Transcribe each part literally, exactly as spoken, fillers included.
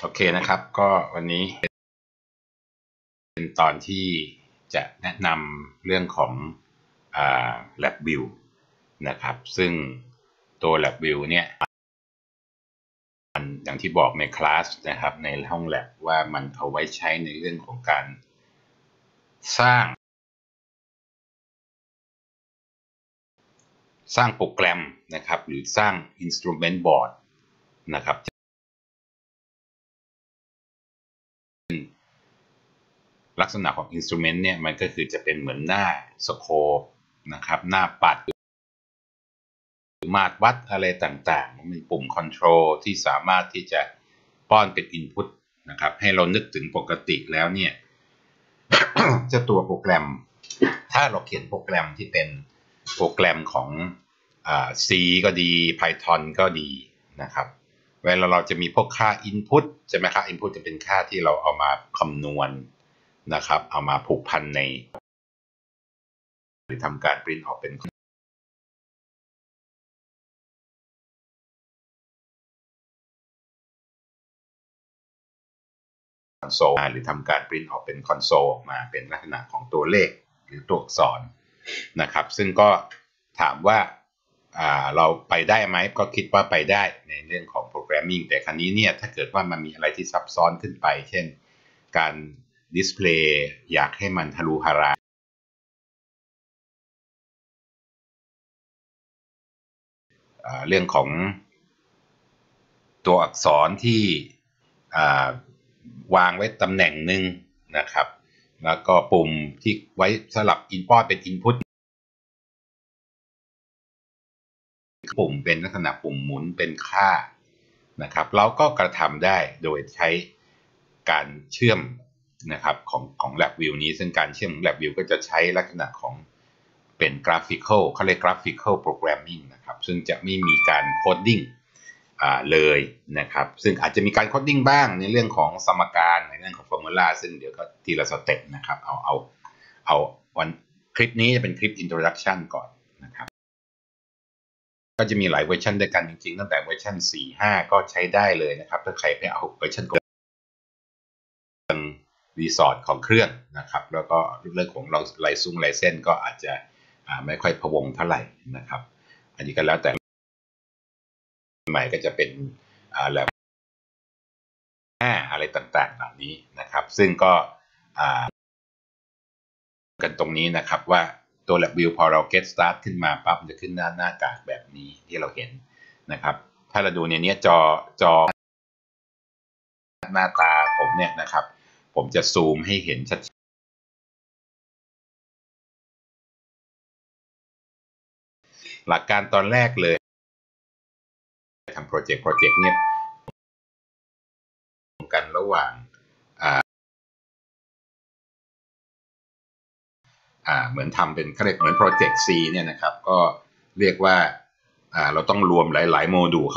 โอเคนะครับก็วันนี้เป็นตอนที่จะแนะนำเรื่องของอ่า LabVIEW นะครับซึ่งตัว LabVIEW เนี่ยอย่างที่บอกในคลาสนะครับในห้อง lab ว่ามันเอาไว้ใช้ในเรื่องของการสร้างสร้างโปรแกรมนะครับหรือสร้าง instrument board นะครับลักษณะของ instrument เนี่ยมันก็คือจะเป็นเหมือนหน้าสโคปนะครับหน้าปัดมาตรวัดอะไรต่างๆมีปุ่ม control ที่สามารถที่จะป้อนเป็น input นะครับให้เรานึกถึงปกติแล้วเนี่ย จะตัวโปรแกรมถ้าเราเขียนโปรแกรมที่เป็นโปรแกรมของอ่า C ก็ดี Python ก็ดีนะครับเวลาเราจะมีพวกค่า input ใช่ไหมครับ input จะเป็นค่าที่เราเอามาคำนวณนะครับเอามาผูกพันในหรือทำการ print ออกเป็นคอนโซลหรือทำการ print ออกเป็นคอนโซลออกมาเป็นลักษณะของตัวเลขหรือตัวอักษรนะครับซึ่งก็ถามว่าเราไปได้ไหมก็คิดว่าไปได้ในเรื่องของโปรแกรมมิ่งแต่ครั้นี้เนี่ยถ้าเกิดว่ามันมีอะไรที่ซับซ้อนขึ้นไปเช่นการดิสเพลย์อยากให้มันทะลุฮาราเรื่องของตัวอักษรที่วางไว้ตำแหน่งหนึ่งนะครับแล้วก็ปุ่มที่ไว้สลับอินพุตเป็นอินพุตปุ่มเป็นลักษณะปุ่มหมุนเป็นค่านะครับเราก็กระทำได้โดยใช้การเชื่อมนะครับของของ LabVIEW นี้ซึ่งการเชื่อม LabVIEW ก็จะใช้ลักษณะของเป็น graphical เขาเรียก graphical programming นะครับซึ่งจะไม่มีการโคดดิ้งเลยนะครับซึ่งอาจจะมีการโคดดิ้งบ้างในเรื่องของสมการในเรื่องของฟอร์มูลาซึ่งเดี๋ยวก็ทีละสเต็ปนะครับเอาเอาเอาวันคลิปนี้จะเป็นคลิป introduction ก่อนนะครับก็จะมีหลายเวอร์ชันด้วยกันจริงๆตั้งแต่เวอร์ชันสี่ ห้าก็ใช้ได้เลยนะครับถ้าใครไปเอาเวอร์ชันรีสอร์ทของเครื่องนะครับแล้วก็เรื่องของเราไลซุ่งไลเส้นก็อาจจะไม่ค่อยพะวงเท่าไหร่นะครับอันนี้ก็แล้วแต่ใหม่ก็จะเป็นแล้วอะไรต่างๆเหล่านี้นะครับซึ่งก็กันตรงนี้นะครับว่าตัว LabVIEW พอเรา get start ขึ้นมาปั๊บจะขึ้นหน้าหน้ากากแบบนี้ที่เราเห็นนะครับถ้าเราดูในนี้จอจอหน้าตาผมเนี่ยนะครับผมจะซูมให้เห็นชัดหลักการตอนแรกเลยทำโปรเจกต์โปรเจกต์เนี่ยกันระหว่างอ่าอ่าเหมือนทำเป็นเขาเรียกเหมือนโปรเจกต์ C เนี่ยนะครับก็เรียกว่าอ่าเราต้องรวมหลายๆโมดูลเข้า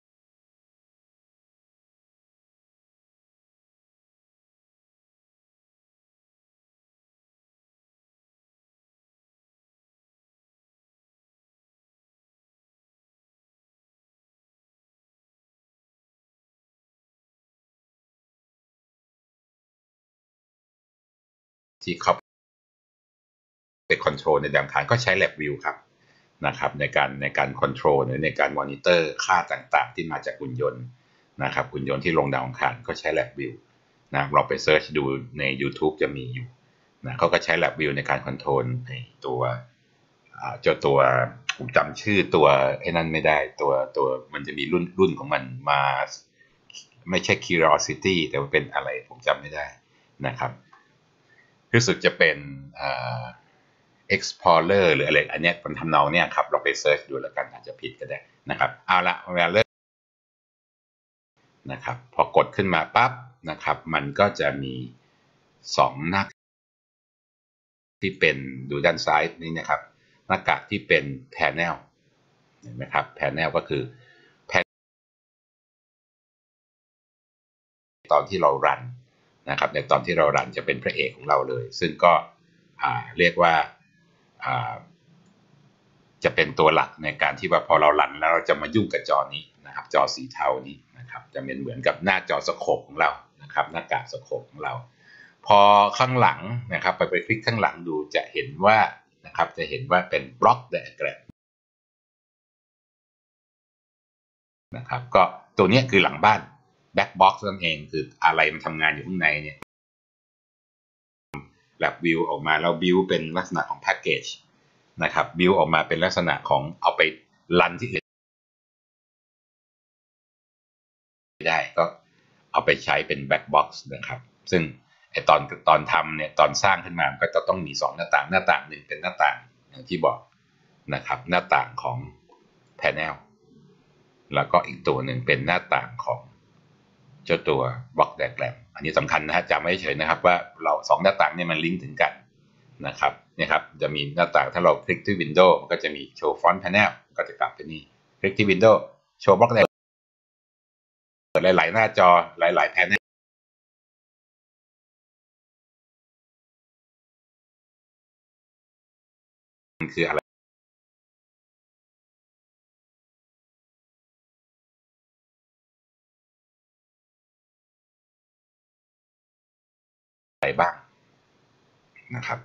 ที่เขาเป็นคอนโทรลในดาวอังคารก็ใช้ LabVIEW ครับนะครับในการในการคอนโทรลหรือในการมอนิเตอร์ค่าต่างๆที่มาจากหุ่นยนต์นะครับหุ่นยนต์ที่ลงดาวอังคารก็ใช้ LabVIEW นะเราไปเซิร์ชดูใน YouTube จะมีอยู่นะเขาก็ใช้ LabVIEW ในการคอนโทรลในตัวเจ้าตัวผมจำชื่อตัวไอ้นั่นไม่ได้ตัวตัวมันจะมีรุ่นรุ่นของมันมาไม่ใช่ Curiosity แต่ว่าเป็นอะไรผมจำไม่ได้นะครับรู้สึกจะเป็น Explorer หรืออะไรอันนี้ผมทำนองเนี่ยครับเราไปเซิร์ชดูแล้วกันอาจจะผิดก็ได้นะครับเอาละเวลาเริ่มนะครับพอกดขึ้นมาปั๊บนะครับมันก็จะมีสองหน้าที่เป็นดูด้านซ้ายนี้นะครับหน้ากากที่เป็น panel เห็นไหมครับ panel ก็คือตอนที่เรารันนะครับในตอนที่เรารันจะเป็นพระเอกของเราเลยซึ่งก็เรียกว่าจะเป็นตัวหลักในการที่ว่าพอเรารันแล้วเราจะมายุ่งกับจอนี้นะครับจอสีเทานี้นะครับจะเป็นเหมือนกับหน้าจอสโคปของเรานะครับหน้ากากสโคปของเราพอข้างหลังนะครับไปไปคลิกข้างหลังดูจะเห็นว่านะครับจะเห็นว่าเป็นบล็อกไดอะแกรมนะครับก็ตัวนี้คือหลังบ้านแบ็กบ็อกซ์นั่นเองคืออะไรมันทำงานอยู่ข้างในเนี่ยแบบวิวออกมาแล้วบิวเป็นลักษณะของแพ็กเกจนะครับบิวออกมาเป็นลักษณะของเอาไปรันที่อื่นได้ก็เอาไปใช้เป็นแบ็กบ็อกซ์นะครับซึ่งไอตอนตอนทำเนี่ยตอนสร้างขึ้นมาก็จะต้องมีสองหน้าต่างหน้าต่างหนึ่งเป็นหน้าต่างอย่างที่บอกนะครับหน้าต่างของแพนเนลแล้วก็อีกตัวหนึ่งเป็นหน้าต่างของเจ้าตัวบล็อกไดอะแกรมอันนี้สำคัญนะฮะจำไว้เฉยนะครับว่าเราสองหน้าต่างเนี่ยมันลิงก์ถึงกันนะครับเนี่ยครับจะมีหน้าต่างถ้าเราคลิกที่ Windows มันก็จะมีโชว์ฟอนต์แพนเนลก็จะกลับไปนี่คลิกที่ Windows โชว์บล็อกไดอะแกรมเปิดหลายๆหน้าจอหลายๆแพนเนลมันคืออะไรบ้างนะครับ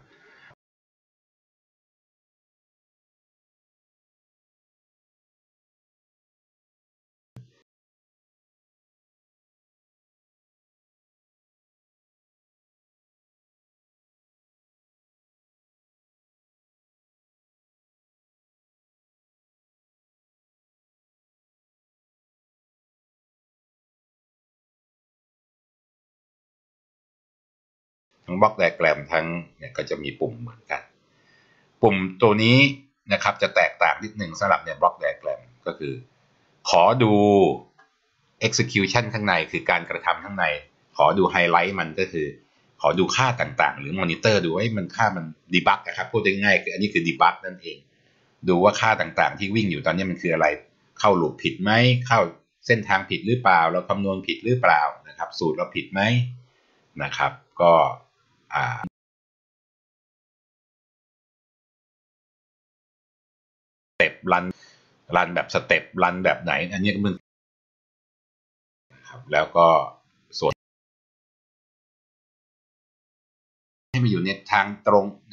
ทั้งบล็อกไดอะแกรมทั้งเนี่ยก็จะมีปุ่มเหมือนกันปุ่มตัวนี้นะครับจะแตกต่างนิดหนึ่งสำหรับเนี่ยบล็อกไดอะแกรมก็คือขอดู execution ข้างในคือการกระทำข้างในขอดูไฮไลท์มันก็คือขอดูค่าต่างๆหรือมอนิเตอร์ดูให้มันค่ามันดีบักนะครับพูดง่ายๆคืออันนี้คือดีบักนั่นเองดูว่าค่าต่างๆที่วิ่งอยู่ตอนนี้มันคืออะไรเข้าลูปผิดไหมเข้าเส้นทางผิดหรือเปล่าเราคำนวณผิดหรือเปล่านะครับสูตรเราผิดไหมนะครับก็อ่าสเต็ปรันรันแบบสเต็ปรันแบบไหนอันนี้ก็มึงครับแล้วก็ส่วนให้มันอยู่ในทางตรงใน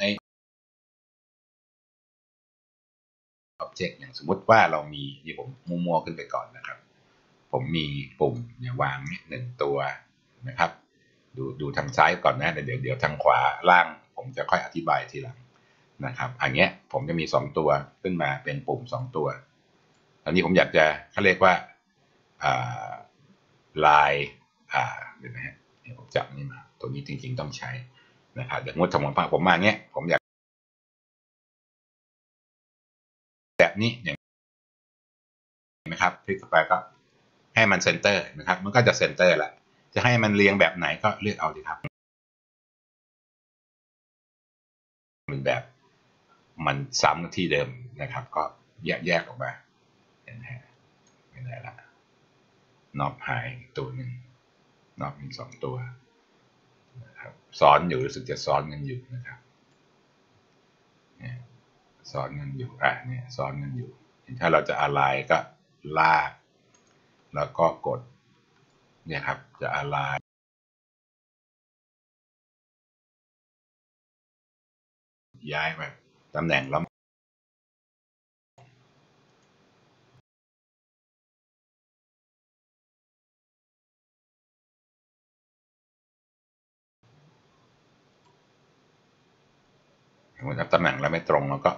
object อย่างสมมติว่าเรามีที่ผมมั่วๆขึ้นไปก่อนนะครับผมมีปุ่มเนี่ยวางหนึ่งตัวนะครับดูดูทางซ้ายก่อนนะเดี๋ยวเดี๋ยวทางขวาล่างผมจะค่อยอธิบายทีหลังนะครับอันเนี้ยผมจะมีสองตัวขึ้นมาเป็นปุ่มสองตัวอันนี้ผมอยากจะเขาเรียกว่าลายอ่าเดี๋ยวนะฮะผมจับนี่มาตัวนี้จริงๆต้องใช้นะครับอย่างงดสมมติผมมาเนี้ยผมอยากแบบนี้อย่างนะครับคลิกเข้าไปก็ให้มันเซนเตอร์นะครับมันก็จะเซนเตอร์ละจะให้มันเรียงแบบไหนก็เลือกเอาดีครับเป็นแบบมันซ้ำที่เดิมนะครับก็แยกแยกออกมาเห็นไหมไม่ได้ละน็อปหายตัวหนึ่งน็อปมีสองตัวนะครับซ้อนอยู่รู้สึกจะซ้อนกันอยู่นะครับเนี่ยซ้อนกันอยู่อ่ะเนี่ยซ้อนกันอยู่ถ้าเราจะอะไรก็ลากแล้วก็กดเนี่ยครับจะอะไรย้ายไปตำแหน่งแล้วตำแหน่งแล้วไม่ตรงแล้วก็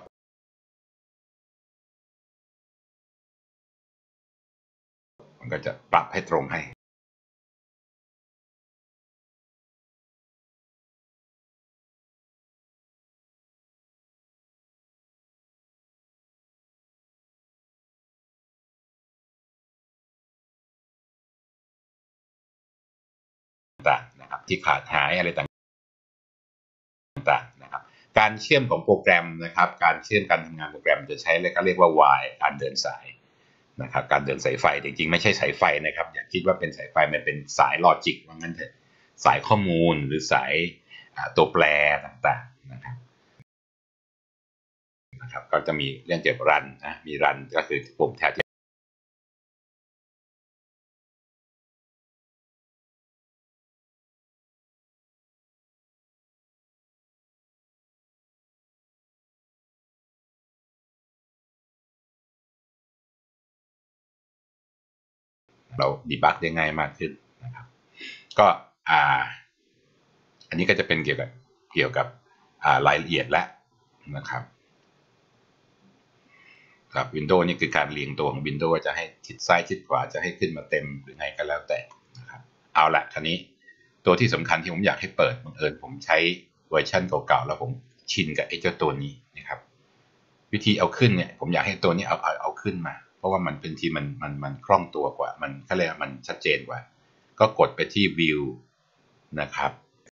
มันก็จะปรับให้ตรงให้ต่างนะครับที่ขาดหายอะไรต่างๆนะครับการเชื่อมของโปรแกรมนะครับการเชื่อมการทำงานโปรแกรมจะใช้เรียกเรียกว่า Y การเดินสายนะครับการเดินสายไฟจริงๆไม่ใช่สายไฟนะครับอย่าคิดว่าเป็นสายไฟมันเป็นสายลอจิกว่างั้นเถอะสายข้อมูลหรือสายตัวแปรต่างๆนะครับนะครับก็จะมีเรื่องเกี่ยวกับรันนะมีรันก็คือปุ่มแทนที่เราดีบักได้ง่ายมากขึ้นนะครับก็อ่าอันนี้ก็จะเป็นเกี่ยวกับเกี่ยวกับอ่ารายละเอียดแล้วนะครับครับ Windows นี่คือการเรียงตัวของ Windows จะให้ชิดซ้ายชิดขวาจะให้ขึ้นมาเต็มหรือไงก็แล้วแต่นะครับเอาละคราวนี้ตัวที่สำคัญที่ผมอยากให้เปิดบังเอิญผมใช้เวอร์ชันเก่าๆแล้วผมชินกับไอ้เจ้าตัวนี้นะครับวิธีเอาขึ้นเนี่ยผมอยากให้ตัวนี้เอาเอาเอาขึ้นมาเพราะว่ามันเป็นทีมันมันมันคล่องตัวกว่ามันเขาเรียกมันชัดเจนกว่าก็กดไปที่ View นะครับ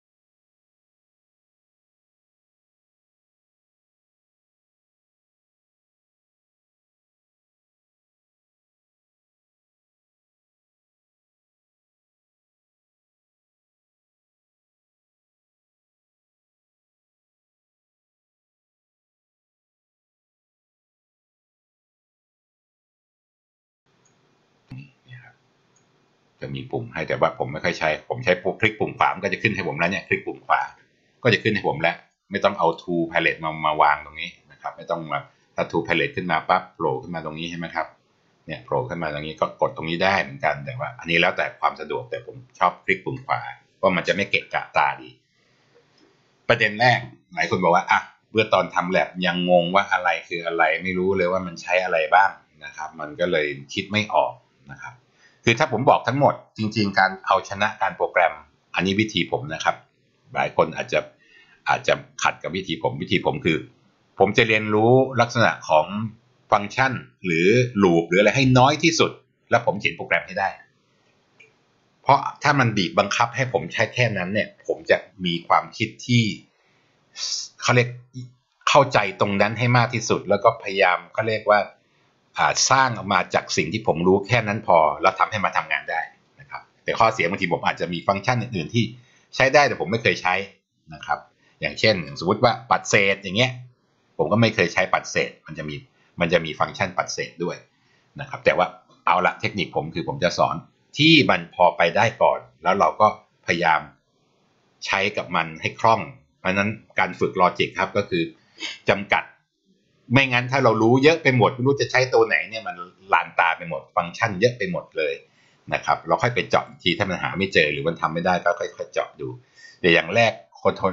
จะมีปุ่มให้แต่ว่าผมไม่ค่อยใช้ผมใช้คลิกปุ่มขวามันก็จะขึ้นให้ผมแล้วเนี่ยคลิกปุ่มขวาก็จะขึ้นให้ผมแล้วไม่ต้องเอา Tool Palette มามาวางตรงนี้นะครับไม่ต้องมาถ้า Tool Palette ขึ้นมาปั๊บโผล่ขึ้นมาตรงนี้ใช่ไหมครับเนี่ยโผล่ขึ้นมาตรงนี้ก็กดตรงนี้ได้เหมือนกันแต่ว่าอันนี้แล้วแต่ความสะดวกแต่ผมชอบคลิกปุ่มขวาเพราะมันจะไม่เกะกะตาดีประเด็นแรกหลายคนบอกว่าอ่ะเมื่อตอนทำแลบยังงงว่าอะไรคืออะไรไม่รู้เลยว่ามันใช้อะไรบ้างนะครับมันก็เลยคิดไม่ออกนะครับคือถ้าผมบอกทั้งหมดจริงๆการเอาชนะการโปรแกรมอันนี้วิธีผมนะครับหลายคนอาจจะอาจจะขัดกับวิธีผมวิธีผมคือผมจะเรียนรู้ลักษณะของฟังก์ชันหรือลูปหรืออะไรให้น้อยที่สุดแล้วผมเขียนโปรแกรมให้ได้เพราะถ้ามันบีบบังคับให้ผมใช้แค่นั้นเนี่ยผมจะมีความคิดที่เขาเรียกเข้าใจตรงนั้นให้มากที่สุดแล้วก็พยายามเขาเรียกว่าสร้างออกมาจากสิ่งที่ผมรู้แค่นั้นพอแล้วทำให้มาทำงานได้นะครับแต่ข้อเสียบางทีผมอาจจะมีฟังก์ชันอื่นๆที่ใช้ได้แต่ผมไม่เคยใช้นะครับอย่างเช่นสมมติว่าปัดเศษอย่างเงี้ยผมก็ไม่เคยใช้ปัดเศษมันจะมีมันจะมีฟังก์ชันปัดเศษด้วยนะครับแต่ว่าเอาละเทคนิคผมคือผมจะสอนที่มันพอไปได้ก่อนแล้วเราก็พยายามใช้กับมันให้คล่องเพราะนั้นการฝึกลอจิกครับก็คือจำกัดไม่งั้นถ้าเรารู้เยอะไปหมดไม่รู้จะใช้ตัวไหนเนี่ยมันลานตาไปหมดฟังก์ชันเยอะไปหมดเลยนะครับเราค่อยไปเจาะอีกทีถ้ามันหาไม่เจอหรือมันทำไม่ได้ก็ค่อยๆเจาะดูแต่อย่างแรกคนทน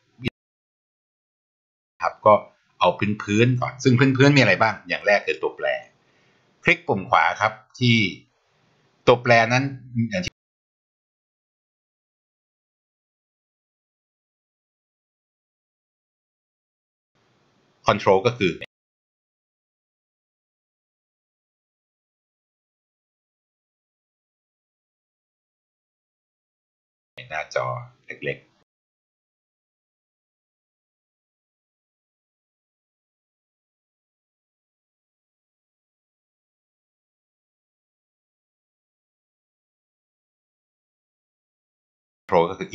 ครับก็เอาพื้นๆก่อนซึ่งพื้นๆมีอะไรบ้างอย่างแรกคือตัวแปรคลิกปุ่มขวาครับที่ตัวแปรนั้นอย่างที่คอนโทรลก็คือหน้าจอเล็กๆคอนโทรลก็คือ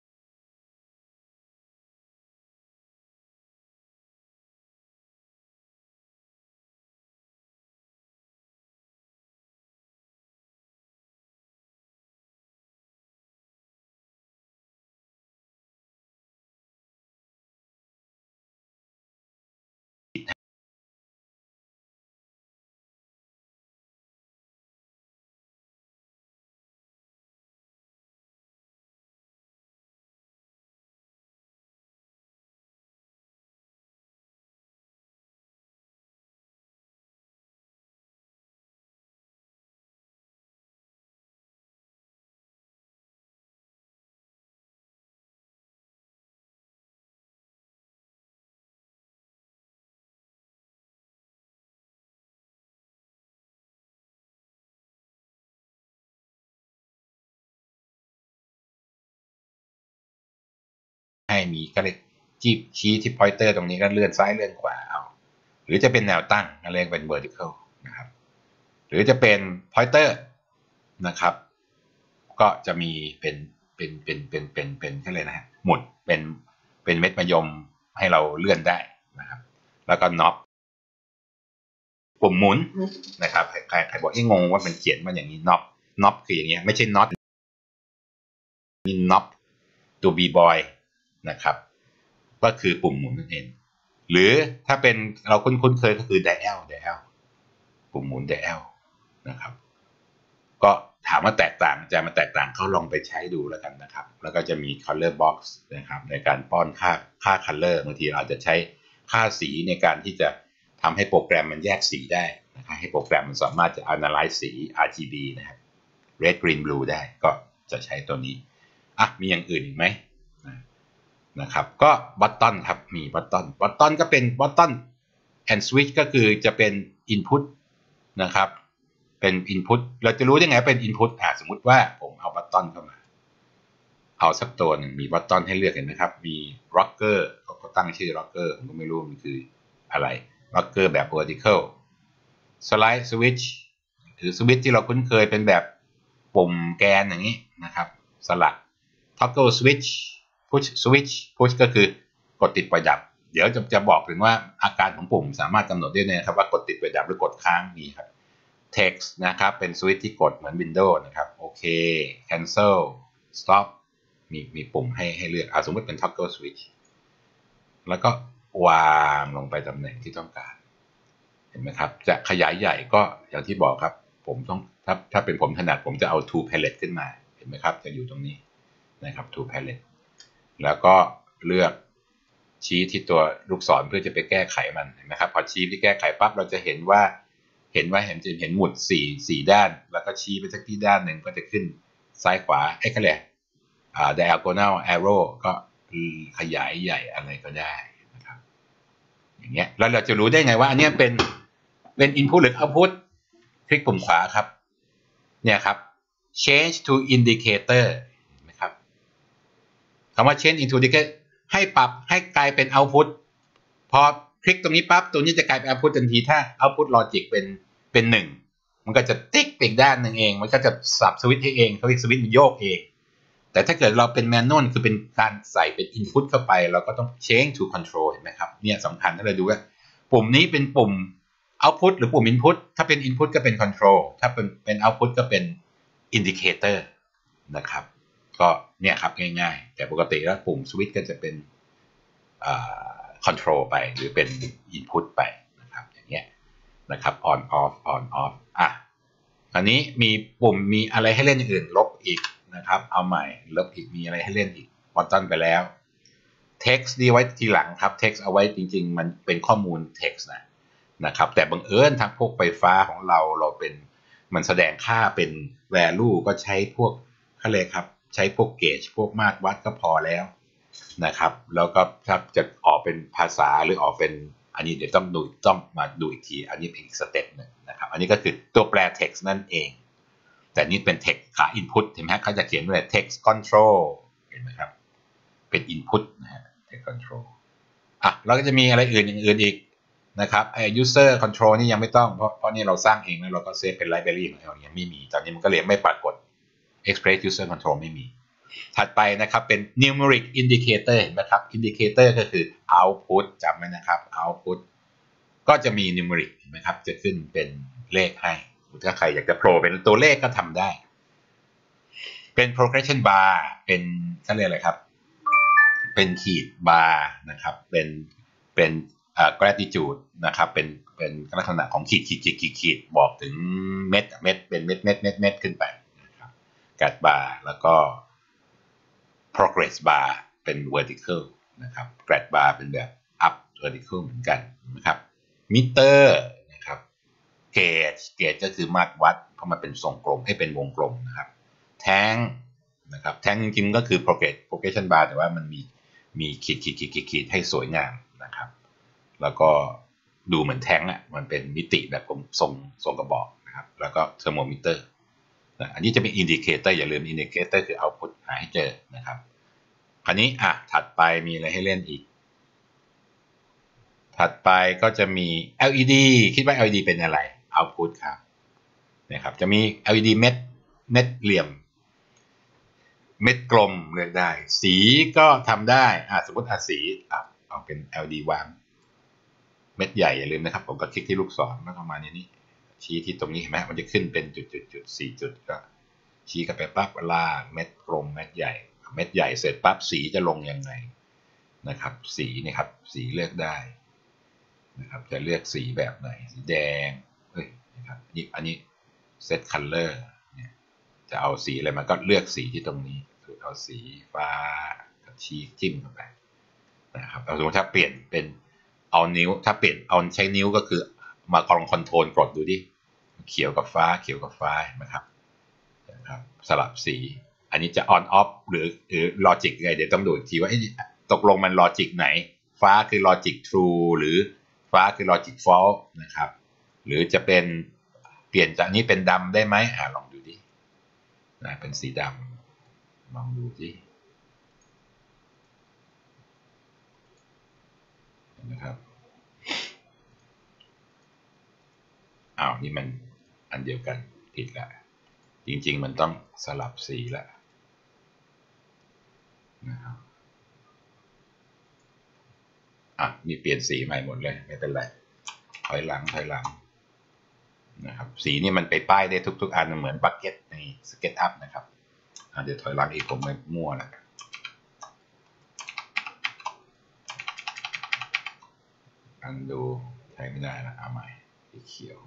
ให้มีก็เลยจี้ชี้ที่ pointer ตรงนี้ก็เลื่อนซ้ายเลื่อนขวาเอาหรือจะเป็นแนวตั้งก็เรียกเป็น vertical นะครับหรือจะเป็น pointer นะครับก็จะมีเป็นเป็นเป็นเป็นเป็นเป็นก็เลยนะฮะหมุดเป็นเป็นเม็ดมะยมให้เราเลื่อนได้นะครับแล้วก็น็อปปุ่มหมุนนะครับใครใครบอกให้งงว่ามันเขียนมาอย่างนี้น็อปน็อปคืออย่างเงี้ยไม่ใช่น็อตนี่น็อปตัว b boy นะครับก็คือปุ่มหมุนนั่นเองหรือถ้าเป็นเราคุ้นๆเคยก็คือ dial dial ปุ่มหมุน dial นะครับก็ถามว่าแตกต่างจะมาแตกต่างเขาลองไปใช้ดูแล้วกันนะครับแล้วก็จะมี color box นะครับในการป้อนค่าค่า color บางทีเราอาจจะใช้ค่าสีในการที่จะทำให้โปรแกรมมันแยกสีได้นะครับให้โปรแกรมมันสามารถจะ analyze สี อาร์ จี บี นะครับ red green blue ได้ก็จะใช้ตัวนี้อ่ะมีอย่างอื่นอีกไหมนะครับก็บัตตอนครับมีบัตตอนบัตตอนก็เป็นบัตตอน and switch ก็คือจะเป็น input นะครับเป็น input เราจะรู้ได้ไงเป็น input อ่ะสมมุติว่าผมเอาบัตตอนเข้ามาเอาสักตัวหนึ่งมีบัตตอนให้เลือกเห็นไหมครับมี rocker เขาตั้งชื่อ rocker ผมก็ไม่รู้มันคืออะไร rocker แบบ vertical slide switch คือสวิตช์ที่เราคุ้นเคยเป็นแบบปุ่มแกนอย่างนี้นะครับสลัก toggle switch push switch push ก็คือกดติดปล่อยดับเดี๋ยวจะจะบอกถึงว่าอาการของปุ่มสามารถกำหนดได้นะครับว่ากดติดปล่อยดับหรือกดค้างมีครับ text นะครับเป็นสวิตช์ที่กดเหมือน Windows นะครับโอเค cancel stop มีมีปุ่มให้ให้เลือกอ่ะสมมติเป็น toggle switch แล้วก็วางลงไปตำแหน่งที่ต้องการเห็นไหมครับจะขยายใหญ่ก็อย่างที่บอกครับผมต้องถ้าถ้าเป็นผมถนัดผมจะเอา to palette ขึ้นมาเห็นไหมครับจะอยู่ตรงนี้นะครับ to palette แล้วก็เลือกชี้ที่ตัวลูกศรเพื่อจะไปแก้ไขมันเห็นไหมครับพอชี้ที่แก้ไขปั๊บเราจะเห็นว่าเห็นว่าเห็นจะเห็นหมุดสี่สี่ด้านแล้วก็ชี้ไปสักที่ด้านหนึ่งก็จะขึ้นซ้ายขวาไอ้ก็เลยอ่า diagonal arrow ก็ขยายใหญ่อะไรก็ได้นะครับอย่างเงี้ยแล้วเราจะรู้ได้ไงว่าอันนี้เป็นเป็น input หรือ output คลิกปุ่มขวาครับเนี่ยครับ change to indicator นะครับคำว่า change into indicator ให้ปรับให้กลายเป็น output พอคลิกตรงนี้ปั๊บตัวนี้จะกลายเป็น output ทันทีถ้า output logic เป็นเป็นหนึ่งมันก็จะติ๊กอีกด้านหนึ่งเองมันก็จะสับสวิตช์ให้เองเขาเรียกสวิตช์มันโยกเองแต่ถ้าเกิดเราเป็น manual คือเป็นการใส่เป็น input เข้าไปเราก็ต้อง change to control เห็นไหมครับเนี่ยสำคัญถ้าเราดูว่าปุ่มนี้เป็นปุ่ม output หรือปุ่ม input ถ้าเป็น input ก็เป็น control ถ้าเป็นเป็น output ก็เป็น indicator นะครับก็เนี่ยครับง่ายๆแต่ปกติแล้วปุ่ม switch ก็จะเป็นcontrol ไปหรือเป็น input ไปนะครับอย่างเงี้ยนะครับ on off on off อ่ะคราวนี้มีปุ่มมีอะไรให้เล่นอย่างอื่นลบอีกนะครับเอาใหม่ลบอีกมีอะไรให้เล่นอีกบอทตอนไปแล้ว text นี่ไว้ทีหลังครับ text เอาไว้จริงๆมันเป็นข้อมูล text นะนะครับแต่บังเอิญทั้งพวกไฟฟ้าของเราเราเป็นมันแสดงค่าเป็น value ก็ใช้พวกเขาเลยครับใช้พวก gauge พวกมาตรวัดก็พอแล้วนะครับแล้วก็ถ้าจะออกเป็นภาษาหรือออกเป็นอันนี้เดี๋ยวต้องดูต้องมาดูอีกทีอันนี้เป็นอีกสเต็ปหนึ่งนะครับอันนี้ก็คือตัวแปล text นั่นเองแต่นี่เป็น text ขา input เห็นไหมเขาจะเขียนว่า text control เห็นไหมครับเป็น input นะฮะ text control อ่ะแล้วก็จะมีอะไรอื่นอย่างอื่นอีกนะครับไอ้ user control นี่ยังไม่ต้องเพราะเพราะนี่เราสร้างเองแล้วเราก็เซฟเป็น library ของเรายังไม่มีตอนนี้มันก็เลยไม่ปรากฏ express user control ไม่มีถัดไปนะครับเป็น numeric indicator เห็นไหมครับ indicator ก็คือ output จำไว้นะครับ output ก็จะมี numeric เห็นไหมครับจะขึ้นเป็นเลขให้ถ้าใครอยากจะโผล่เป็นตัวเลขก็ทำได้เป็น progression bar เป็นเขาเรียกอะไรครับเป็นขีด bar นะครับเป็นเป็นอ่า gratitude นะครับเป็นเป็นลักษณะของขีดขีดขีดขีดขีดบอกถึงเม็ดเม็ดเป็นเม็ดเม็ดเม็ดเม็ดขึ้นไปนะครับ grat bar แล้วก็progress bar เป็น vertical นะครับ grad bar เป็นแบบ up vertical เหมือนกันนะครับ meter นะครับ gauge gauge ก็คือมาตรวัดเพราะมันเป็นทรงกลมให้เป็นวงกลมนะครับ tank นะครับ tank จริงๆก็คือ progress progression bar แต่ว่ามันมีมีขีดขีดขีดขีดขีดให้สวยงามนะครับแล้วก็ดูเหมือนแท้งอ่ะมันเป็นมิติแบบทรงทรงกระบอกนะครับแล้วก็ thermometerอันนี้จะเป็น indicator อย่าลืม indicator คือ output หาให้เจอนะครับคราวนี้อ่ะถัดไปมีอะไรให้เล่นอีกถัดไปก็จะมี แอล อี ดี คิดว่า แอล อี ดี เป็นอะไร output ครับนะครับจะมี แอล อี ดี เม็ดเม็ดเหลี่ยมเม็ดกลมเลือกได้สีก็ทำได้อ่ะสมมติอ่ะสีอ่ะเอาเป็น แอล อี ดี วางเม็ดใหญ่อย่าลืมนะครับผมก็คลิกที่ลูกศรแล้วก็มาในนี้ชี้ที่ตรงนี้เห็นไหมมันจะขึ้นเป็นจุดๆๆสี่จุดก็ชี้กันไปปั๊บลากเม็ดกลมเม็ดใหญ่เม็ดใหญ่เสร็จปั๊บสีจะลงยังไงนะครับสีนี่ครับสีเลือกได้นะครับจะเลือกสีแบบไหนสีแดงเฮ้ยนะครับนี่อันนี้ set color เนี่ยจะเอาสีอะไรมันก็เลือกสีที่ตรงนี้คือเอาสีฟ้าชี้จิ้มเข้าไปนะครับสมมติถ้าเปลี่ยนเป็นเอานิ้วถ้าเปลี่ยนเอาใช้นิ้วก็คือมากรองคอนโทรลกดดูดิเขียวกับฟ้าเขียวกับฟ้านะครับนะครับสลับสีอันนี้จะ on off หรือหรือ logic ไงเดี๋ยวต้องดูอีกทีว่าตกลงมัน logic ไหนฟ้าคือ logic true หรือฟ้าคือ logic false นะครับหรือจะเป็นเปลี่ยนจากนี้เป็นดำได้ไหมอ่าลองดูดินะเป็นสีดำลองดูดินะครับอ้าวนี่มันอันเดียวกันผิดละจริงๆมันต้องสลับสีละนะครับอ่ะมีเปลี่ยนสีใหม่หมดเลยไม่เป็นไรถอยหลังถอยหลังนะครับสีนี่มันไปป้ายได้ทุกๆอันเหมือนบัคเก็ตในสเก็ตอัพนะครับอ่ะเดี๋ยวถอยหลังอีกผมไม่มั่วละอันดูใช้ไม่ได้ละเอาใหม่สีเขียว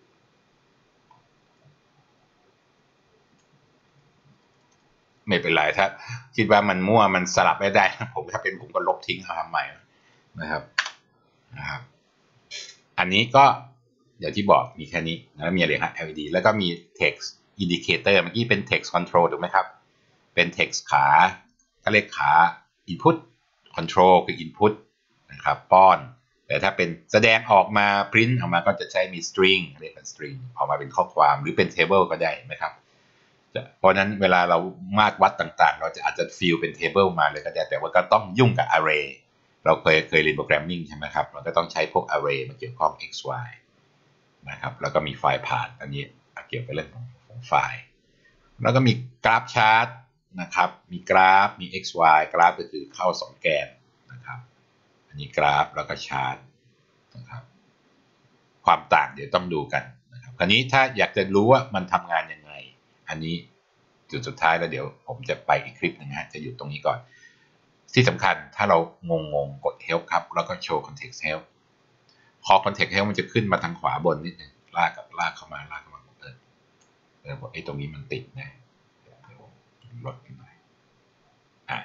ไม่เป็นไรถ้าคิดว่ามันมั่วมันสลับไม่ได้ผมถ้าเป็นผมก็ลบทิ้งเอาทำใหม่นะครับนะครับอันนี้ก็อย่างที่บอกมีแค่นี้แล้วมีอะไรครับ แอล อี ดี แล้วก็มี text indicator เมื่อกี้เป็น text control ถูกไหมครับเป็น text ขาก็เรียกขา input control คือ input นะครับป้อนแต่ถ้าเป็นแสดงออกมา print ออกมาก็จะใช้มี string เรียกเป็น string ออกมาเป็นข้อความหรือเป็น table ก็ได้นะครับเพราะนั้นเวลาเรามาตรวัดต่างๆเราจะอาจจะ fill เป็น table มาเลยก็ได้แต่ว่าก็ต้องยุ่งกับ array เราเคยเคยเรียนโปรแกรมมิ่งใช่ไหมครับเราก็ต้องใช้พวก array มาเกี่ยวข้อง x y นะครับแล้วก็มีไฟล์ผ่านอันนี้เกี่ยวกับเรื่องของไฟล์แล้วก็มีกราฟชาร์ตนะครับมีกราฟมี x y กราฟก็คือเข้าสองแกนนะครับอันนี้กราฟแล้วก็ชาร์ตนะครับความต่างเดี๋ยวต้องดูกันนะครับคราวนี้ถ้าอยากจะรู้ว่ามันทำงานยังไงอันนี้จุดสุดท้ายแล้วเดี๋ยวผมจะไปอีกคลิปหนึ่งฮะจะหยุดตรงนี้ก่อนที่สำคัญถ้าเรางงงกด help ครับแล้วก็โชว์ context help พอ context help มันจะขึ้นมาทางขวาบนนิดนึงลากกับลากเข้ามาลากเข้ามาเออเออไอ้ตรงนี้มันติดนะลดหน่อยอ่า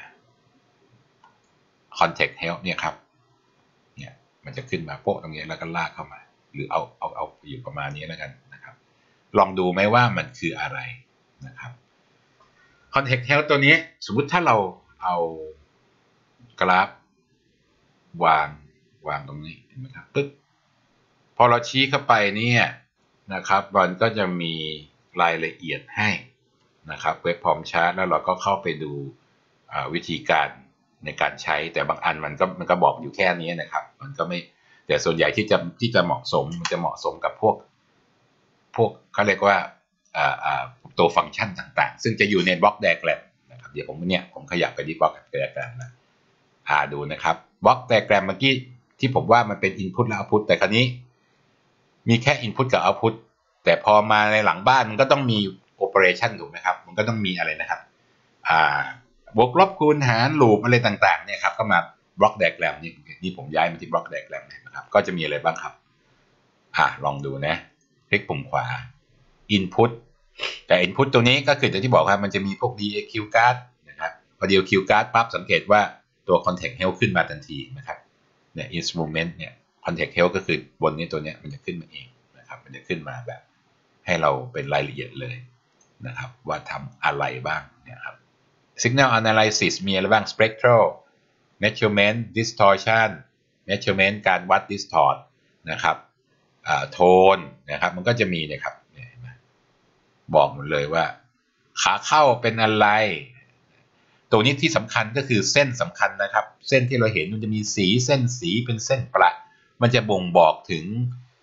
context help เนี่ยครับเนี่ยมันจะขึ้นมาโป๊ะตรงนี้แล้วก็ลากเข้ามาหรือเอาเอาเอาอยู่ประมาณนี้แล้วกันนะครับลองดูไหมว่ามันคืออะไรนะครับ context help ตัวนี้สมมุติถ้าเราเอากราฟวางวางตรงนี้เห็นไหมครับปึ๊บพอเราชี้เข้าไปเนี่ยนะครับมันก็จะมีรายละเอียดให้นะครับเว็บพร้อมชาร์ตแล้วเราก็เข้าไปดูวิธีการในการใช้แต่บางอันมันก็มันก็บอกอยู่แค่นี้นะครับมันก็ไม่แต่ส่วนใหญ่ที่จะที่จะเหมาะสมมันจะเหมาะสมกับพวกพวกเขาเรียกว่าตัวฟังก์ชันต่างๆซึ่งจะอยู่ในบล็อกไดอะแกรมนะครับเดี๋ยวผมเนี่ยผมขยับไปที่บล็อกไดอะแกรมนะหาดูนะครับบล็อกไดอะแกรมเมื่อกี้ที่ผมว่ามันเป็น input และ output แต่คราวนี้มีแค่ input กับ output แต่พอมาในหลังบ้านมันก็ต้องมี operation ถูกไหมครับมันก็ต้องมีอะไรนะครับอ่าบวกลบคูณหารลูปอะไรต่างๆเนี่ยครับก็มาบล็อกไดอะแกรมนี่นี่ผมย้ายมาที่บล็อกไดอะแกรมนะครับก็จะมีอะไรบ้างครับอ่าลองดูนะคลิกปุ่มขวา input แต่ input ตัวนี้ก็คืออย่างที่บอกครับมันจะมีพวก ดี เอ คิว card นะครับพอ ดี เอ คิว card ปั๊บสังเกตว่าตัว context help ขึ้นมาทันทีนะครับเนี่ย instrument เนี่ย context help ก็คือบนนี้ตัวนี้มันจะขึ้นมาเองนะครับมันจะขึ้นมาแบบให้เราเป็นรายละเอียดเลยนะครับว่าทำอะไรบ้างเนี่ยครับ signal analysis มีอะไรบ้าง spectral measurement distortion measurement การวัด distort นะครับโทนนะครับมันก็จะมีนะครับบอกหมดเลยว่าขาเข้าเป็นอะไรตัวนี้ที่สำคัญก็คือเส้นสำคัญนะครับเส้นที่เราเห็นมันจะมีสีเส้นสีเป็นเส้นประมันจะบ่งบอกถึง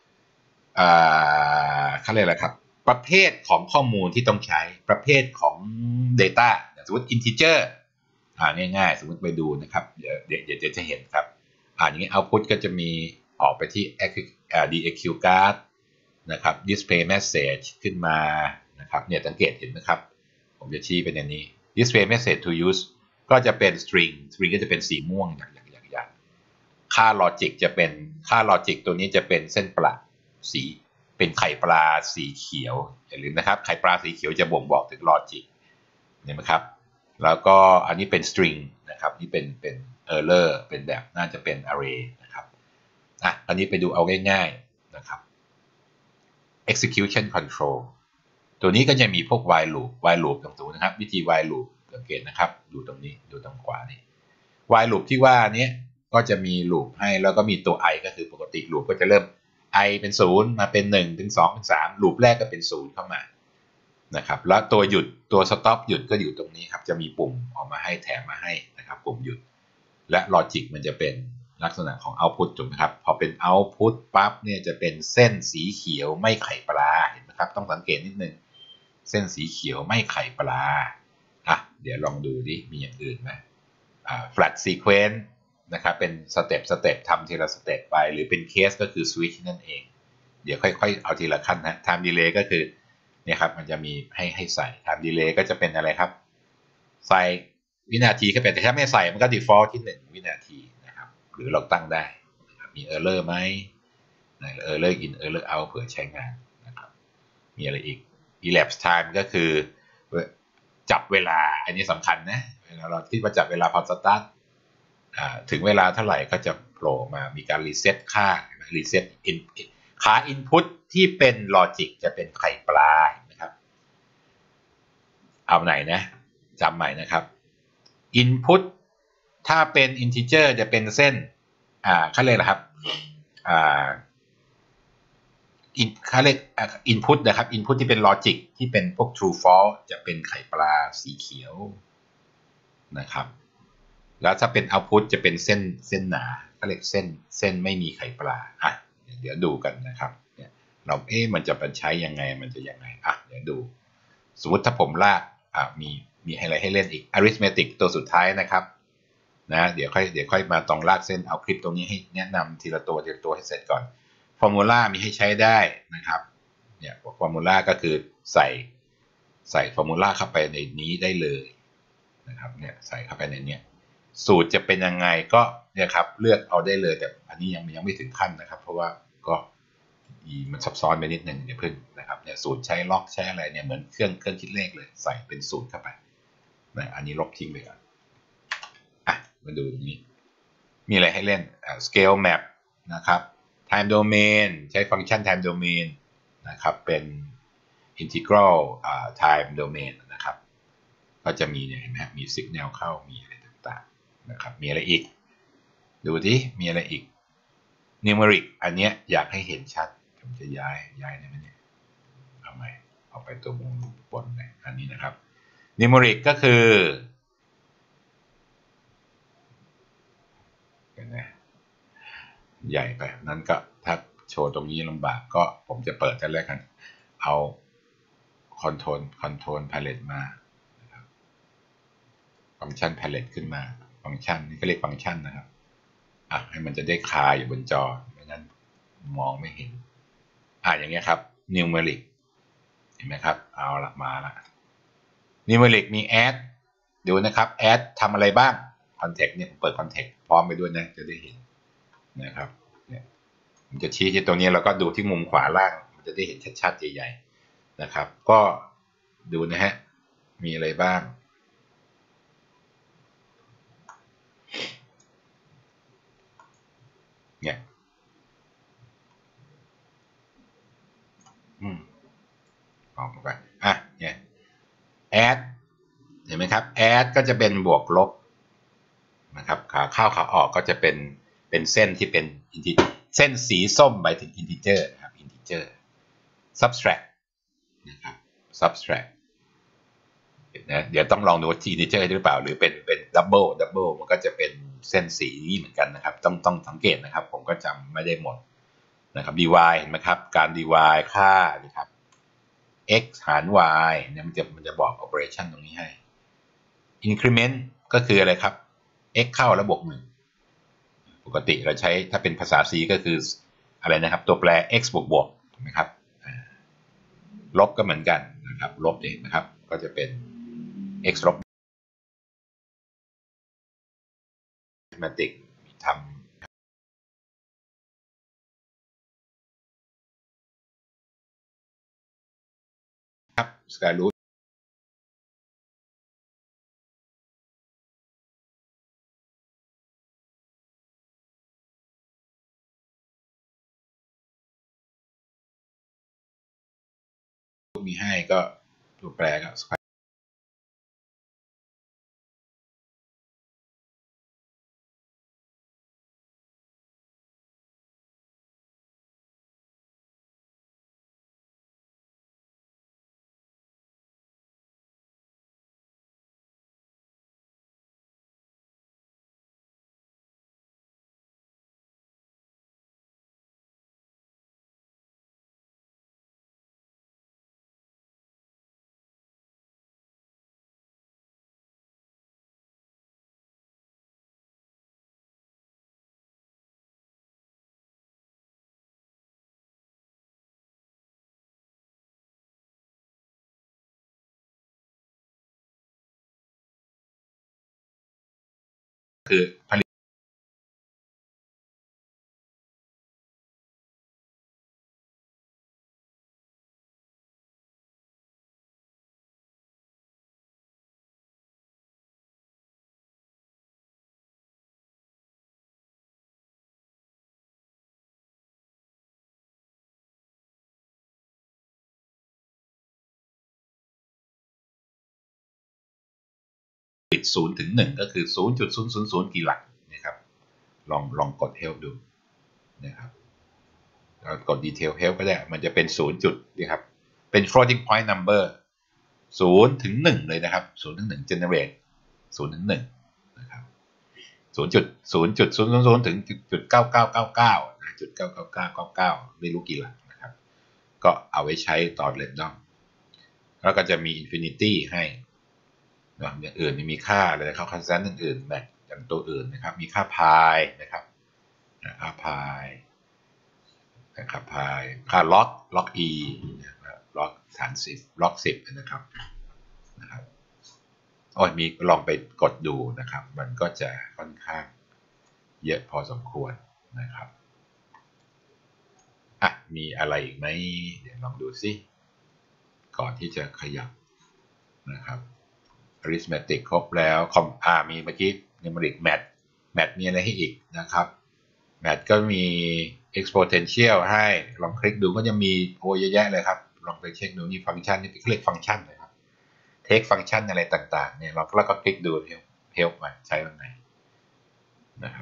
เขาเรียกอะไรครับประเภทของข้อมูลที่ต้องใช้ประเภทของ data สมมติ integer อ่าง่ายๆสมมติไปดูนะครับเดี๋ยวเดี๋ยวเดี๋ยวจะเห็นครับอ่าอย่างนี้ output ก็จะมีออกไปที่ ดี เอ คิว card นะครับ display message ขึ้นมานะครับเนี่ยสังเกตเห็นนะครับผมจะชี้เป็นอย่างนี้ display message to use ก็จะเป็น string string ก็จะเป็นสีม่วงอย่างอย่างอย่างค่า logic จะเป็นค่า logic ตัวนี้จะเป็นเส้นประสีเป็นไข่ปลาสีเขียวอย่าลืมนะครับไข่ปลาสีเขียวจะบ่งบอกถึงลอจิกเห็นไหมครับแล้วก็อันนี้เป็น string นะครับนี่เป็นเป็น error เป็นแบบน่าจะเป็น array นะครับอ่ะอันนี้ไปดูเอาง่ายๆนะครับ execution control ตัวนี้ก็จะมีพวก while loop while loop ตรงตัวนะครับวิธี while loop สังเกตนะครับดูตรงนี้ดูตรงขวานี่ while loop ที่ว่านี้ก็จะมี loop ให้แล้วก็มีตัว i ก็คือปกติ loop ก็จะเริ่ม i เป็นศูนย์มาเป็นหนึ่งถึงสองถึงสาม loop แรกก็เป็นศูนย์เข้ามานะครับแล้วตัวหยุดตัว stop หยุดก็อยู่ตรงนี้ครับจะมีปุ่มออกมาให้แถมมาให้นะครับปุ่มหยุดและ logic มันจะเป็นลักษณะของ output ถูกไหมครับพอเป็น output ปั๊บเนี่ยจะเป็นเส้นสีเขียวไม่ไข่ปลาเห็นไหมครับต้องสังเกตนิดนึงเส้นสีเขียวไม่ไข่ปลาอ่ะเดี๋ยวลองดูดิมีอย่างอื่นไหมอ่า flat sequence นะครับเป็นสเต็ปสเต็ปทำทีละสเต็ปไปหรือเป็นเคสก็คือ switch นั่นเองเดี๋ยวค่อยๆเอาทีละขั้นนะ time delay ก็คือเนี่ยครับมันจะมีให้ให้ใส่ time delay ก็จะเป็นอะไรครับใส่วินาทีเข้าไปแต่ถ้าไม่ใส่มันก็ default ที่หนึ่งวินาทีนะครับหรือเราตั้งได้มี error ไหม error in error out เผื่อใช้งานนะครับมีอะไรอีก elapsed time ก็คือจับเวลาอันนี้สำคัญนะเวลาเราคิดว่าจับเวลาพอสตาร์ทถึงเวลาเท่าไหร่ก็จะโผล่มามีการรีเซ็ตค่ารีเซ็ตอินขา input ที่เป็น logic จะเป็นไข่ปลานะครับเอาไหนนะจำใหม่นะครับ input ถ้าเป็น integer จะเป็นเส้นอ่าเขาเรียกนะครับอ่าเขาเรียก input นะครับ input ที่เป็น logic ที่เป็นพวก true false จะเป็นไข่ปลาสีเขียวนะครับแล้วถ้าเป็น output จะเป็นเส้นเส้นหนาเขาเรียกเส้นเส้นไม่มีไข่ปลาอ่ะเดี๋ยวดูกันนะครับเนี่ยเราเอ๊ะมันจะเป็นใช้ยังไงมันจะยังไงอ่ะเดี๋ยวดูสมมติถ้าผมลากอ่ะมีมีอะไรให้เล่นอีก arithmetic ตัวสุดท้ายนะครับนะเดี๋ยวค่อยเดี๋ยวค่อยมาตรงลากเส้นเอาคลิปตรงนี้ให้แนะนำทีละตัวทีละตัวให้เสร็จก่อนฟอร์มูลามีให้ใช้ได้นะครับเนี่ยฟอร์มูลาก็คือใส่ใส่ฟอร์มูลาเข้าไปในนี้ได้เลยนะครับเนี่ยใส่เข้าไปในนี้สูตรจะเป็นยังไงก็เนี่ยครับเลือกเอาได้เลยแต่อันนี้ยังยังไม่ถึงขั้นนะครับเพราะว่าก็มันซับซ้อนไปนิดนึงอย่าเพิ่งนะครับเนี่ยสูตรใช้ล็อกใช้อะไรเนี่ยเหมือนเครื่องเครื่องคิดเลขเลยใส่เป็นสูตรเข้าไปนะอันนี้ลบทิ้งไปก่อนอ่ะมาดูตรงนี้มีอะไรให้เล่น scale map นะครับ time domain ใช้ฟังก์ชัน time domain นะครับเป็น integral time domain นะครับก็จะมีเนี่ยเห็นไหมมี signal เข้ามีอะไรต่างๆนะครับมีอะไรอีกดูที่มีอะไรอีก numeric อันเนี้ยอยากให้เห็นชัดผมจะย้ายย้ายได้ไหมเนี่ยเอาใหม่เอาไปตัวมุมบนเลยอันนี้นะครับ numeric ก็คือใหญ่ไปนั้นก็ถ้าโชว์ตรงนี้ลำบากก็ผมจะเปิดกันแล้วกันเอาคอนโทรลคอนโทรลพาเลตมาฟังก์ชันพาเลตขึ้นมาฟังก์ชันนี่ก็เรียกฟังก์ชันนะครับอ่ะให้มันจะได้คาอยู่บนจอไม่งั้นมองไม่เห็นอ่ะอย่างเงี้ยครับ numeric เห็นไหมครับเอาละมาละ numeric มี add ดูนะครับ add ทำอะไรบ้าง context เนี่ยเปิด context พร้อมไปด้วยนะจะได้เห็นนะครับเนี่ยผมจะชี้ที่ตรงนี้แล้วก็ดูที่มุมขวาล่างมันจะได้เห็นชัดๆใหญ่ๆนะครับก็ดูนะฮะมีอะไรบ้างเนี่ยอืมออกมาไปอ่ะเนี่ย add เห็นไหมครับ add ก็จะเป็นบวกลบนะครับขาเข้าขาออกก็จะเป็นเป็นเส้นที่เป็นเส้นสีส้มหมายถึง integer นะครับ integer subtract นะครับ subtract นะเดี๋ยวต้องลองดูว่า integer หรือเปล่าหรือเป็นเป็น double double มันก็จะเป็นเส้นสีนี้เหมือนกันนะครับต้องต้องสังเกตนะครับผมก็จำไม่ได้หมดนะครับ dy เห็นไหมครับการ dy ค่านะครับ x หาร y เนี่ยมันจะมันจะบอก operation ตรงนี้ให้ increment ก็คืออะไรครับ x เข้าแล้วบวกหนึ่งปกติเราใช้ถ้าเป็นภาษา C ก็คืออะไรนะครับตัวแปร x บวกบวกถูกไหมครับลบก็เหมือนกันนะครับลบเองนะครับก็จะเป็น x ลบ arithmetic ทำ square root มีให้ก็ตัวแปรก็ square คือผลิตปิดศูนย์ถึงหนึ่งก็คือ ศูนย์จุดศูนย์ศูนย์ศูนย์ กี่หลักนะครับลองลองกด help ดูนะครับเรากด detail help ก็ได้มันจะเป็นศูนย์จุดนะครับเป็น floating point number ศูนย์ถึงหนึ่งเลยนะครับศูนย์ถึงหนึ่ง generate ศูนย์ถึงหนึ่งนะครับศูนย์จุดศูนย์จุดศูนย์ศูนย์ถึงจุดเก้าเก้าเก้าเก้าจุดเก้าเก้าเก้าเก้าเก้าไม่รู้กี่หลักนะครับก็เอาไว้ใช้ตอน random แล้วก็จะมี infinity ให้อย่างอื่นมีค่าอะไรนะครับ constant อื่นๆแบบอย่างตัวอื่นนะครับมีค่า pi นะครับค่า pi นะครับ pi ค่า log log e log ฐานสิบ log สิบนะครับนะครับโอ้ยมีลองไปกดดูนะครับมันก็จะค่อนข้างเยอะพอสมควรนะครับอ่ะมีอะไรอีกไหมเดี๋ยวลองดูสิก่อนที่จะขยับนะครับ arithmetic ครบแล้วคอมอ่ามีเมื่อกี้ numeric math math มีอะไรให้อีกนะครับ math ก็มี exponential ให้ลองคลิกดูก็จะมีโอ้เยอะแยะเลยครับลองไปเช็คดูนี่ฟังก์ชันนี่คลิกฟังก์ชันเลยครับ take ฟังก์ชันอะไรต่างๆเนี่ยเราแล้วก็คลิกดู help help มาใช้ตรงไหนนะครับ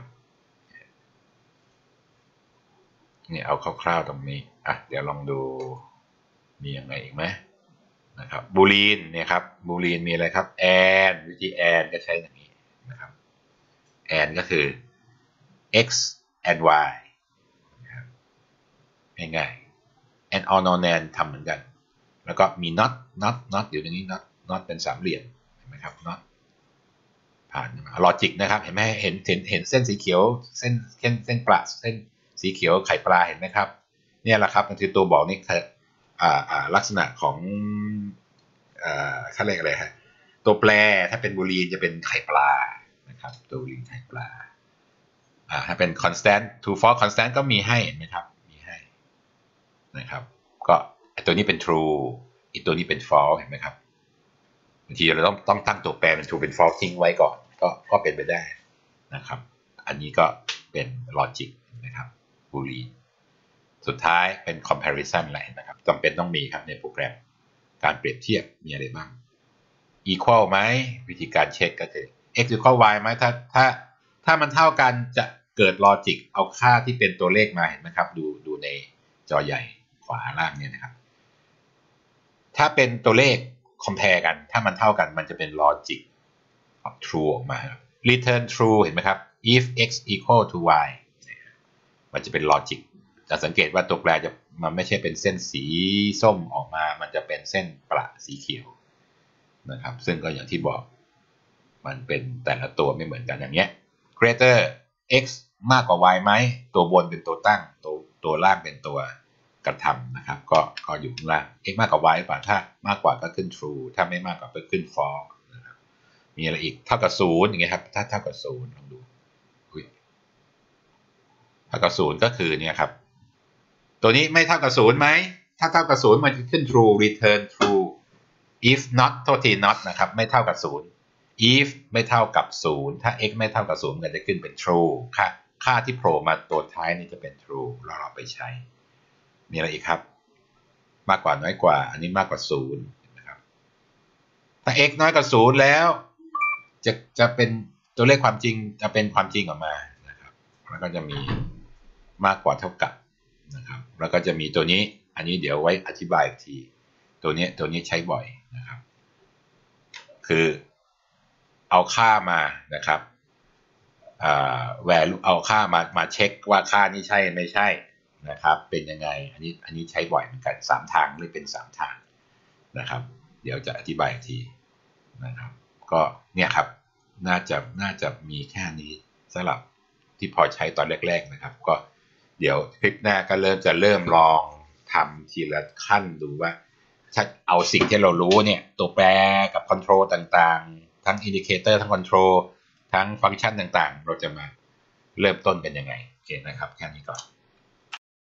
นี่เอาคร่าวๆตรงนี้อ่ะเดี๋ยวลองดูมียังไงอีกไหมนะครับบูลีนเนี่ยครับบูลีนมีอะไรครับแอนวิธีแอนก็ใช้อย่างนี้นะครับแอนก็คือ x and y นะครับง่ายๆ and or non and ทำเหมือนกันแล้วก็มี not not not อยู่ตรงนี้ not not เป็นสามเหลี่ยมเห็นไหมครับ not ผ่านลอจิกนะครับเห็นไหมเห็นเห็นเห็นเส้นสีเขียวเส้นเส้นเส้นปลาเส้นสีเขียวไข่ปลาเห็นไหมครับเนี่ยแหละครับมันคือตัวบอกนี่คืออ่าอ่าลักษณะของอ่าเขาเรียกอะไรฮะตัวแปรถ้าเป็นบูลีนจะเป็นไข่ปลานะครับตัวบูลีนไข่ปลาอ่าถ้าเป็น constant true false constant ก็มีให้เห็นไหมครับมีให้นะครับก็ตัวนี้เป็น true อีกตัวนี้เป็น false เห็นไหมครับบางทีเราต้องต้องตั้งตัวแปรเป็น true เป็น false ทิ้งไว้ก่อนก็ก็เป็นไปได้นะครับอันนี้ก็เป็น logic นะครับบูลีนสุดท้ายเป็น comparison อะไรนะครับจำเป็นต้องมีครับในโปรแกรมการเปรียบเทียบมีอะไรบ้าง equal ไหมวิธีการเช็คก็คือ x equal y ไหมถ้าถ้าถ้ามันเท่ากันจะเกิด logic เอาค่าที่เป็นตัวเลขมาเห็นไหมครับดูดูในจอใหญ่ขวาล่างเนี่ยนะครับถ้าเป็นตัวเลข compare กันถ้ามันเท่ากันมันจะเป็น logic true ออกมา return true เห็นไหมครับ if x equal to y มันจะเป็น logic จะสังเกตว่าตัวแปรจะมันไม่ใช่เป็นเส้นสีส้มออกมามันจะเป็นเส้นประสีเขียวนะครับซึ่งก็อย่างที่บอกมันเป็นแต่ละตัวไม่เหมือนกันอย่างเงี้ย greater x มากกว่า y ไหมตัวบนเป็นตัวตั้งตัวตัวล่างเป็นตัวกระทำนะครับก็ก็อยู่ข้างล่าง x มากกว่า y หรือเปล่าถ้ามากกว่าก็ขึ้น true ถ้าไม่มากกว่าก็ขึ้น false นะครับมีอะไรอีกเท่ากับศูนย์อย่างเงี้ยครับถ้าเท่ากับศูนย์ลองดูเท่ากับศูนย์ก็คือเนี่ยครับตัวนี้ไม่เท่ากับศูนย์ไหมถ้าเท่ากับศูนย์มันจะขึ้น true return true if not โทษที not นะครับไม่เท่ากับศูนย์ if ไม่เท่ากับศูนย์ถ้า x ไม่เท่ากับศูนย์มันจะขึ้นเป็น true ค่าค่าที่โผล่มาตัวท้ายนี่จะเป็น true เราเราไปใช้มีอะไรอีกครับมากกว่าน้อยกว่าอันนี้มากกว่าศูนย์นะครับถ้า x น้อยกว่าศูนย์แล้วจะจะเป็นตัวเลขความจริงจะเป็นความจริงออกมานะครับแล้วก็จะมีมากกว่าเท่ากับนะครับแล้วก็จะมีตัวนี้อันนี้เดี๋ยวไว้อธิบายอีกทีตัวนี้ตัวนี้ใช้บ่อยนะครับคือเอาค่ามานะครับอ่า value เอาค่ามามาเช็คว่าค่านี้ใช่ไม่ใช่นะครับเป็นยังไงอันนี้อันนี้ใช้บ่อยเหมือนกันสามทางเลยเป็นสามทางนะครับเดี๋ยวจะอธิบายอีกทีนะครับก็เนี่ยครับน่าจะน่าจะมีแค่นี้สำหรับที่พอใช้ตอนแรกๆนะครับก็เดี๋ยวคลิปหน้าก็เริ่มจะเริ่มลองทำทีละขั้นดูว่าถ้าเอาสิ่งที่เรารู้เนี่ยตัวแปรกับคอนโทรลต่างๆทั้งอินดิเคเตอร์ทั้งคอนโทรลทั้งฟังก์ชันต่างๆเราจะมาเริ่มต้นกันยังไงโอเคนะครับแค่นี้ก่อน